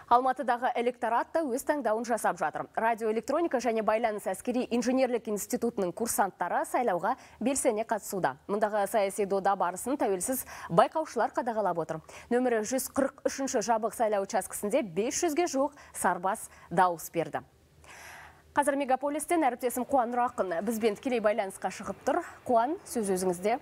Алматыдағы электорат та өз таңдауын жасап жатыр. Радиоэлектроника және байланыс әскери инженерлік институтының курсанттары сайлауға белсене қатысуда. Мұндағы саяси дода барысын тәуелсіз байқаушылар қадағалап отыр. Нөмірі 143 жабық сайлау учаскесінде 500-ге жуық сарбаз дауыс берді. Қазір мегаполистен әріптесім Қуан Рақын бізбен тікелей байланысқа шығып тұр. Қуан, сөз өзіңізде.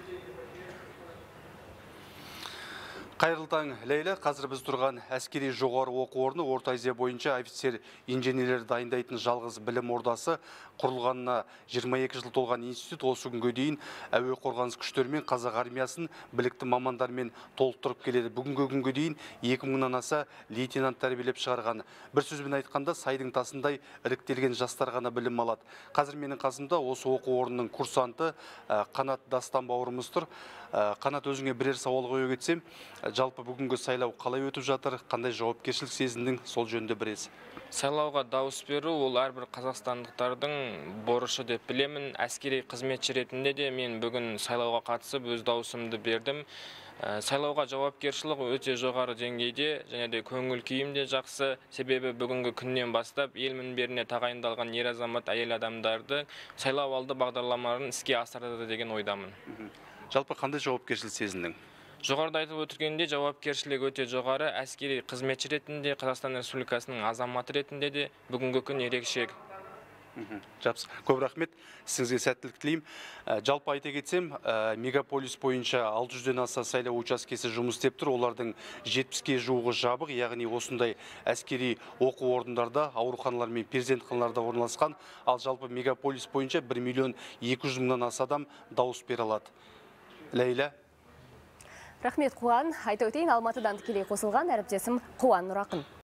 Қайырлы таң, Лейла. Қазір біз тұрған әскери жоғары оқу орны Орта Азия бойынша офицер инженерлер дайындайтын жалғыз білім ордасы құрылғанына 22 жыл толған институт осы күнге дейін әуе қорғаныс күштері мен қазақ армиясын білікті мамандармен толықтырып келеді. Бүгінгі күнге дейін 2000-нан аса лейтенант тәрбиелеп шығарған. Бір сөзбен айтқанда, сайдың тасындай іріктелген жастар ғана білім алады. Қазір менің қасымда осы оқу орнының курсанты Қанат Дастан бауырымыз тұр. Қанат, өзіңе бірер сауал қоя кетсем, жалпы бүгінгі сайлау қалай өтіп жатыр, қандай жауапкершілік сезіндің, сол жөнінде бірез? Сайлауға дауыс беру ол әрбір қазақстандықтардың борышы деп білемін. Әскери қызметші ретінде де мен бүгін сайлауға қатысып өз дауысымды бердім. Сайлауға жауапкершілік өте жоғары деңгейде, және де көңіл күйім де жақсы. Себебі бүгінгі күннен бастап ел мінберіне тағайындалған ер азамат, әйел адамдарды сайлау алды бағдарламаларын іске асырады деген ойдамын. Жалпы қандай жауапкершілік сезіндің? Жоғарыда айтып өтіргенде жауапкершілік өте жоғары. Әскери қызметші ретінде, Қазақстан Республикасының азаматы ретінде де бүгінгі күн ерекше. Жақсы, көп рахмет. Сізге сәттілік тілеймін. Жалпы айта кетсем, мегаполис бойынша 600-ден аса сайлау учаскесі жұмыс істеп тұр. Олардың 70-ге жуығы жабық, яғни осындай әскери оқу орындарда, ауруханалар мен перзентханаларда орналасқан. Ал жалпы мегаполис бойынша 1 миллион 200 мыңнан аса адам дауыс бере алады. Лейла. Рахмет, Қуан. Айта өтейін, Алматыдан тікелей қосылған әріптесім Қуан Нұрақын.